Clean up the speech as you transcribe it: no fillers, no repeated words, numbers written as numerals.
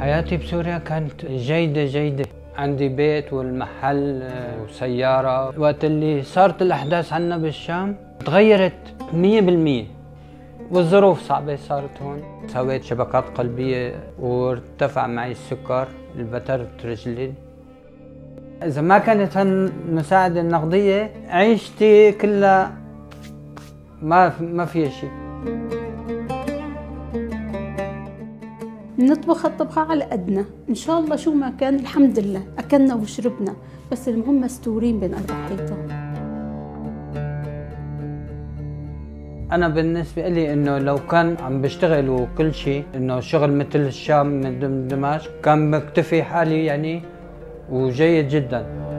حياتي بسوريا كانت جيدة. عندي بيت والمحل وسيارة. وقت اللي صارت الأحداث عنا بالشام تغيرت 100%، والظروف صعبة صارت هون. سويت شبكات قلبية وارتفع معي السكر، البترت رجلي. إذا ما كانت هالمساعدة النقدية عيشتي كلها ما فيها شيء. نطبخ الطبخة على قدنا إن شاء الله، شو ما كان الحمد لله أكلنا وشربنا، بس المهم مستورين بين أربع حيطان. أنا بالنسبة لي إنه لو كان عم بشتغل وكل شيء، إنه شغل مثل الشام من دمشق كان مكتفي حالي يعني وجيد جدا.